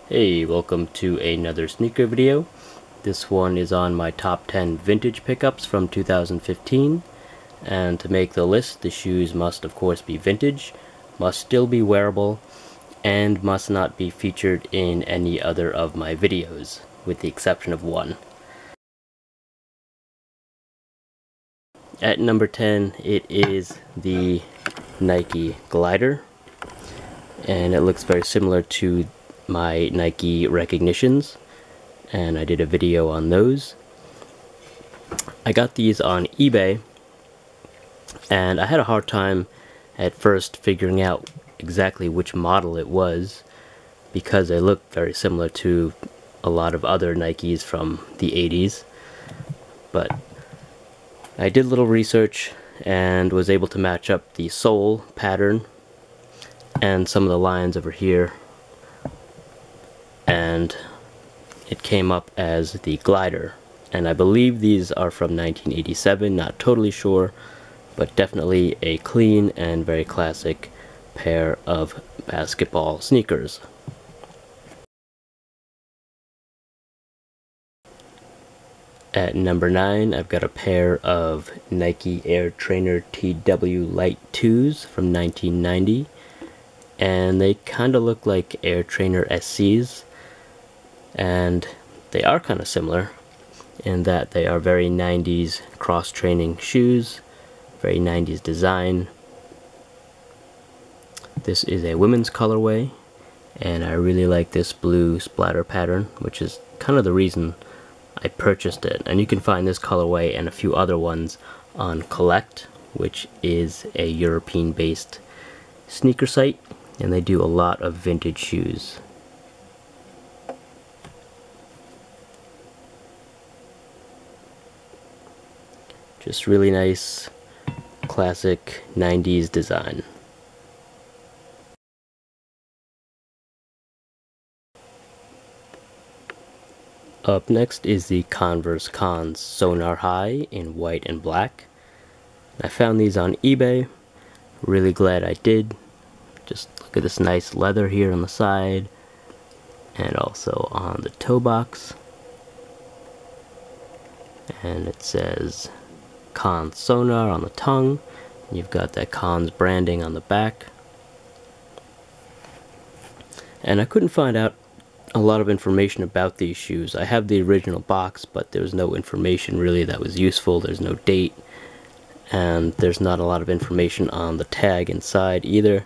Hey, welcome to another sneaker video. This one is on my top 10 vintage pickups from 2015. And to make the list, the shoes must of course be vintage, must still be wearable, and must not be featured in any other of my videos, with the exception of one. At number 10, it is the Nike Glider, and it looks very similar to my Nike Recognitions, and I did a video on those. I got these on eBay, and I had a hard time at first figuring out exactly which model it was, because they look very similar to a lot of other Nikes from the 80s. But I did a little research and was able to match up the sole pattern and some of the lines over here, and it came up as the Glider. And I believe these are from 1987, not totally sure, but definitely a clean and very classic pair of basketball sneakers. At number 9, I've got a pair of Nike Air Trainer TW Light 2s from 1990, and they kind of look like Air Trainer SCs, and they are kind of similar in that they are very 90s cross-training shoes, very 90s design. This is a women's colorway, and I really like this blue splatter pattern, which is kind of the reason I purchased it. And you can find this colorway and a few other ones on Collect, which is a European-based sneaker site, and they do a lot of vintage shoes. Just really nice, classic 90s design. Up next is the Converse Cons Sonar High in white and black. I found these on eBay. Really glad I did. Just look at this nice leather here on the side and also on the toe box. And it says Cons Sonar on the tongue. You've got that Cons branding on the back. And I couldn't find out a lot of information about these shoes. I have the original box, but there's no information really that was useful. There's no date, and there's not a lot of information on the tag inside either.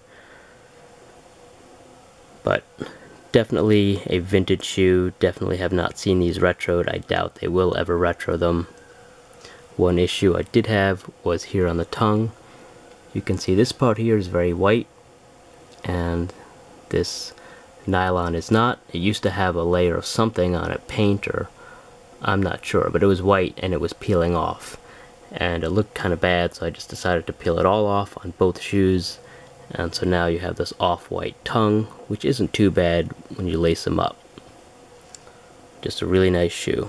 But definitely a vintage shoe. Definitely have not seen these retroed. I doubt they will ever retro them. One issue I did have was here on the tongue. You can see this part here is very white, and this nylon is not. It used to have a layer of something on it, paint or I'm not sure, but it was white and it was peeling off, and it looked kind of bad, so I just decided to peel it all off on both shoes. And so now you have this off-white tongue, which isn't too bad when you lace them up. Just a really nice shoe.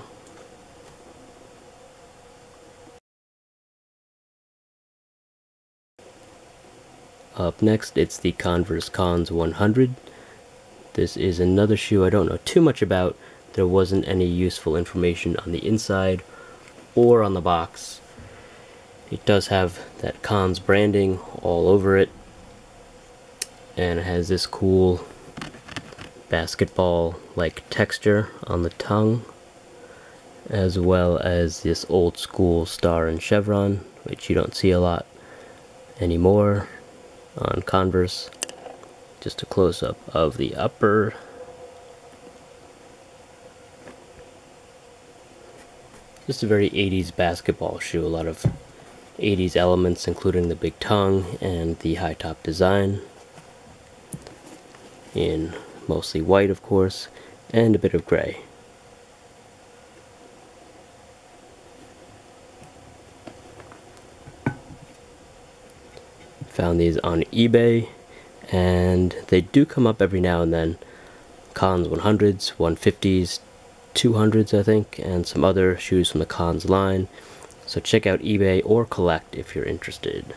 Up next, it's the Converse Cons 100. This is another shoe I don't know too much about. There wasn't any useful information on the inside or on the box. It does have that Cons branding all over it, and it has this cool basketball-like texture on the tongue, as well as this old school star and chevron, which you don't see a lot anymore on Converse. Just a close-up of the upper. Just a very 80s basketball shoe. A lot of 80s elements, including the big tongue and the high top design, in mostly white of course, and a bit of gray. Found these on eBay, and they do come up every now and then. Cons 100s, 150s, 200s I think, and some other shoes from the Cons line. So check out eBay or Collect if you're interested.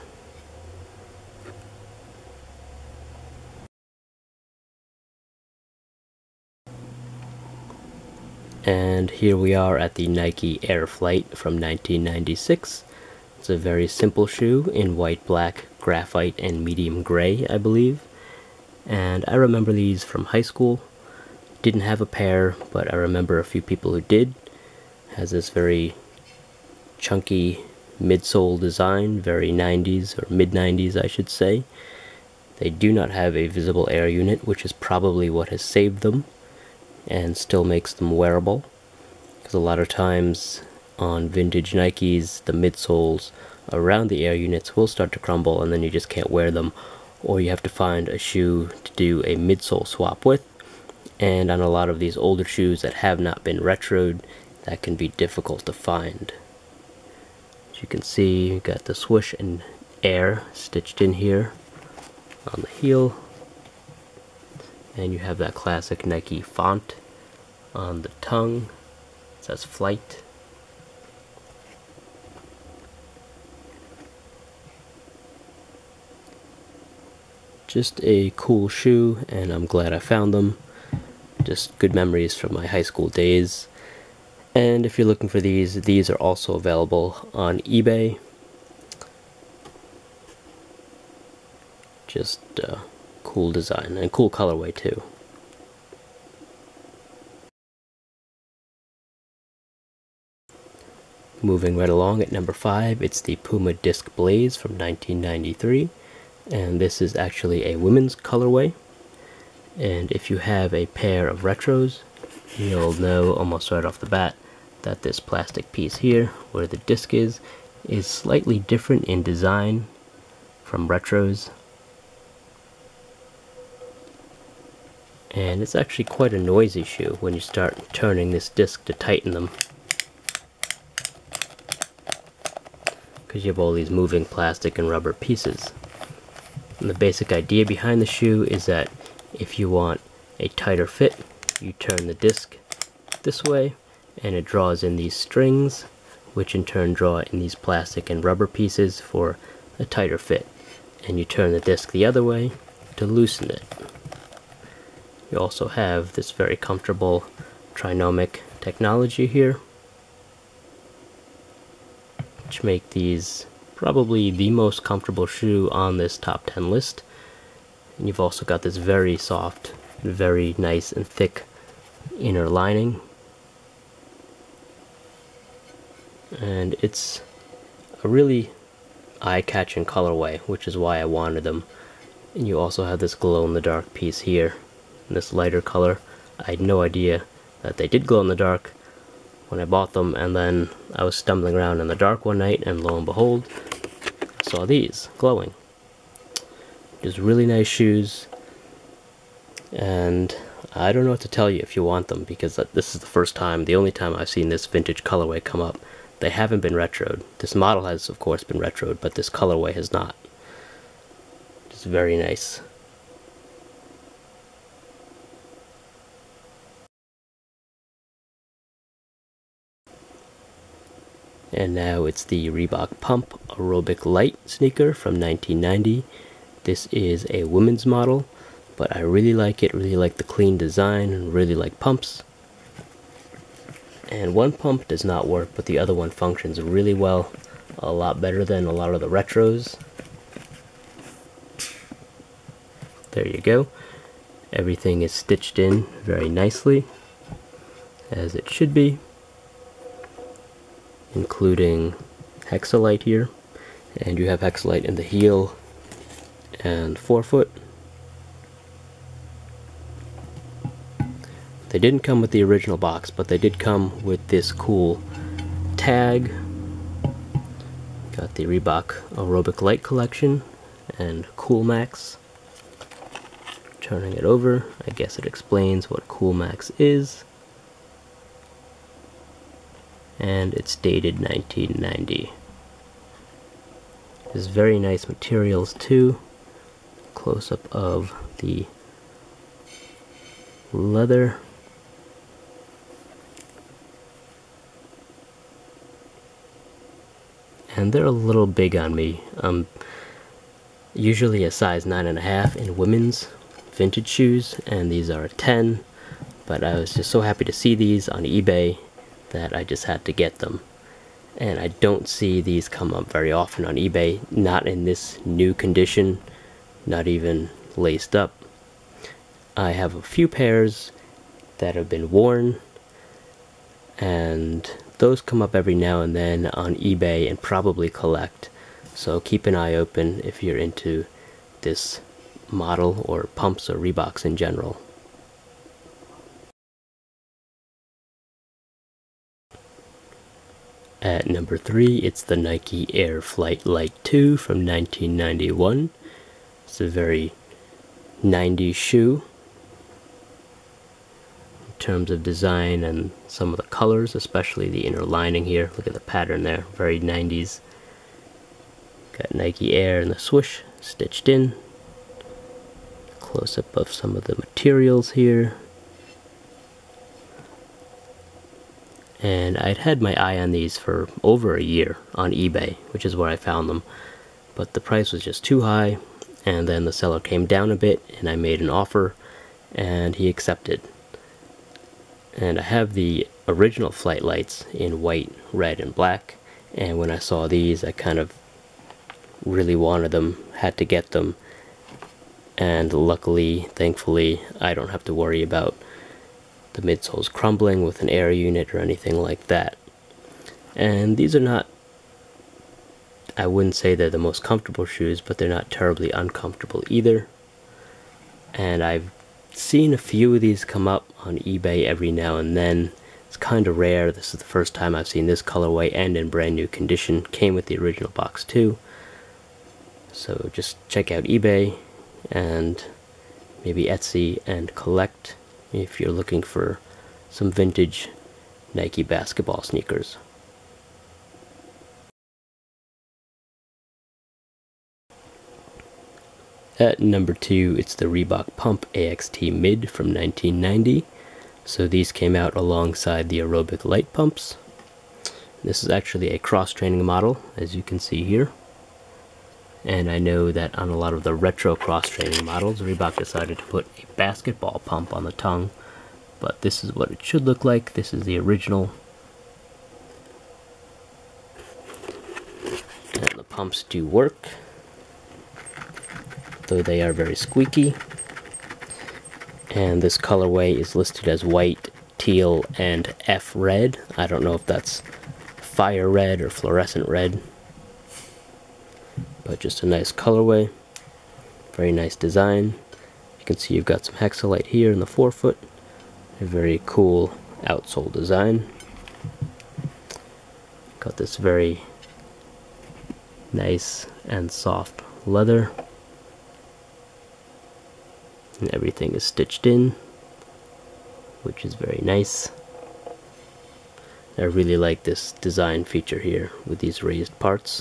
And here we are at the Nike Air Flight from 1996. It's a very simple shoe in white, black, graphite, and medium gray, I believe. And I remember these from high school. Didn't have a pair, but I remember a few people who did. Has this very chunky midsole design, very 90s or mid-90s I should say. They do not have a visible air unit, which is probably what has saved them and still makes them wearable, because a lot of times on vintage Nikes the midsoles around the air units will start to crumble and then you just can't wear them, or you have to find a shoe to do a midsole swap with. And on a lot of these older shoes that have not been retroed, that can be difficult to find. As you can see, you got the swoosh and air stitched in here on the heel, and you have that classic Nike font on the tongue. It says Flight. Just a cool shoe, and I'm glad I found them. Just good memories from my high school days. And if you're looking for these are also available on eBay. Just cool design and cool colorway too. Moving right along at number 5, it's the Puma Disc Blaze from 1993, and this is actually a women's colorway. And if you have a pair of retros, you'll know almost right off the bat that this plastic piece here, where the disc is slightly different in design from retros. And it's actually quite a noisy shoe when you start turning this disc to tighten them, because you have all these moving plastic and rubber pieces. And the basic idea behind the shoe is that if you want a tighter fit, you turn the disc this way and it draws in these strings, which in turn draw in these plastic and rubber pieces for a tighter fit. And you turn the disc the other way to loosen it. You also have this very comfortable trinomic technology here, which make these probably the most comfortable shoe on this top 10 list. And you've also got this very soft, very nice and thick inner lining. And it's a really eye-catching colorway, which is why I wanted them. And you also have this glow-in-the-dark piece here, this lighter color. I had no idea that they did glow in the dark when I bought them, and then I was stumbling around in the dark one night and lo and behold, I saw these glowing. Just really nice shoes, and I don't know what to tell you if you want them, because this is the only time I've seen this vintage colorway come up. They haven't been retroed. This model has of course been retroed, but this colorway has not. Just very nice. And now it's the Reebok Pump Aerobic Light sneaker from 1990. This is a women's model, but I really like it, really like the clean design, and really like pumps. And one pump does not work, but the other one functions really well, a lot better than a lot of the retros. There you go. Everything is stitched in very nicely, as it should be, including Hexalite here, and you have Hexalite in the heel and forefoot. They didn't come with the original box, but they did come with this cool tag. Got the Reebok Aerobic Light collection and Cool Max. Turning it over, I guess it explains what Cool Max is. And it's dated 1990. There's very nice materials too. Close up of the leather. And they're a little big on me. Usually a size 9.5 in women's vintage shoes, and these are a 10. but I was just so happy to see these on eBay that I just had to get them. And I don't see these come up very often on eBay, not in this new condition, not even laced up. I have a few pairs that have been worn, and those come up every now and then on eBay and probably collect. So keep an eye open if you're into this model or pumps or Reeboks in general. At number 3, it's the Nike Air Flight Lite 2 from 1991. It's a very 90s shoe in terms of design and some of the colors, especially the inner lining here. Look at the pattern there, very 90s. Got Nike Air and the swoosh stitched in. Close up of some of the materials here. And I'd had my eye on these for over a year on eBay, which is where I found them. But the price was just too high, and then the seller came down a bit, and I made an offer, and he accepted. And I have the original Flight Lights in white, red, and black, and when I saw these, I kind of really wanted them, had to get them, and luckily, thankfully, I don't have to worry about the midsoles crumbling with an air unit or anything like that. And these are not, I wouldn't say they're the most comfortable shoes, but they're not terribly uncomfortable either. And I've seen a few of these come up on eBay every now and then. It's kind of rare. This is the first time I've seen this colorway and in brand new condition. Came with the original box too. So just check out eBay and maybe Etsy and collect if you're looking for some vintage Nike basketball sneakers. At number 2, it's the Reebok Pump AXT Mid from 1990. So these came out alongside the Aerobic Light pumps. This is actually a cross-training model, as you can see here. And I know that on a lot of the retro cross-training models, Reebok decided to put a basketball pump on the tongue. But this is what it should look like. This is the original. And the pumps do work, though they are very squeaky. And this colorway is listed as white, teal, and F red. I don't know if that's fire red or fluorescent red, but just a nice colorway, very nice design. You can see you've got some hexalite here in the forefoot, a very cool outsole design. Got this very nice and soft leather, and everything is stitched in, which is very nice. I really like this design feature here with these raised parts.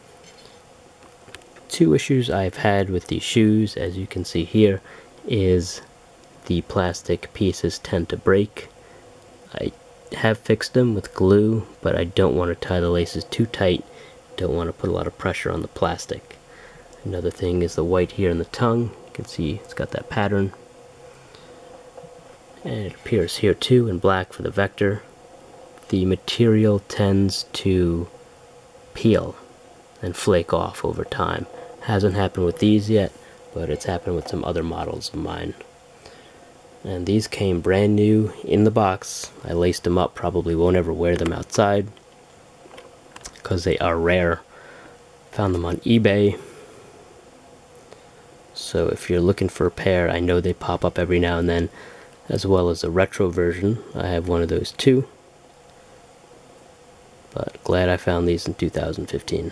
Two issues I've had with these shoes, as you can see here, is the plastic pieces tend to break. I have fixed them with glue, but I don't want to tie the laces too tight. Don't want to put a lot of pressure on the plastic. Another thing is the white here in the tongue. You can see it's got that pattern. And it appears here too in black for the vector. The material tends to peel and flake off over time. Hasn't happened with these yet, but it's happened with some other models of mine. And these came brand new in the box. I laced them up, probably won't ever wear them outside because they are rare. Found them on eBay. So if you're looking for a pair, I know they pop up every now and then, as well as a retro version. I have one of those too. But glad I found these in 2015.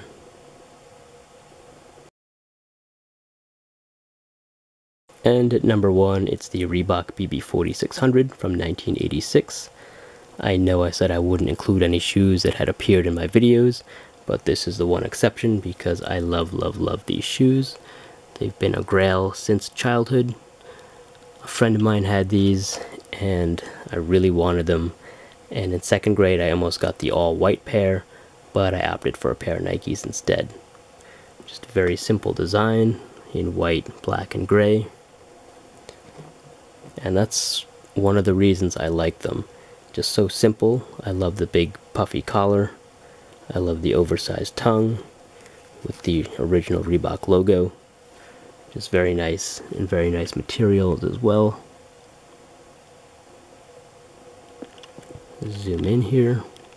And at number 1, it's the Reebok BB4600 from 1986. I know I said I wouldn't include any shoes that had appeared in my videos, but this is the one exception because I love these shoes. They've been a grail since childhood. A friend of mine had these, and I really wanted them. And in second grade, I almost got the all-white pair, but I opted for a pair of Nikes instead. Just a very simple design in white, black, and gray. And that's one of the reasons I like them. Just so simple. I love the big puffy collar. I love the oversized tongue with the original Reebok logo. Just very nice, and very nice materials as well. Zoom in here.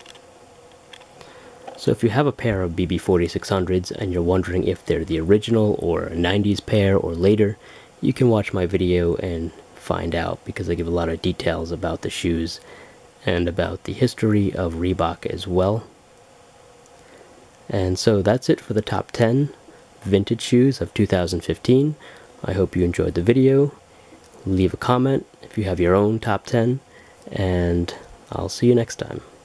So if you have a pair of BB4600s and you're wondering if they're the original or a 90s pair or later, you can watch my video and find out, because I give a lot of details about the shoes and about the history of Reebok as well. And so that's it for the top 10 vintage shoes of 2015. I hope you enjoyed the video. Leave a comment if you have your own top 10, and I'll see you next time.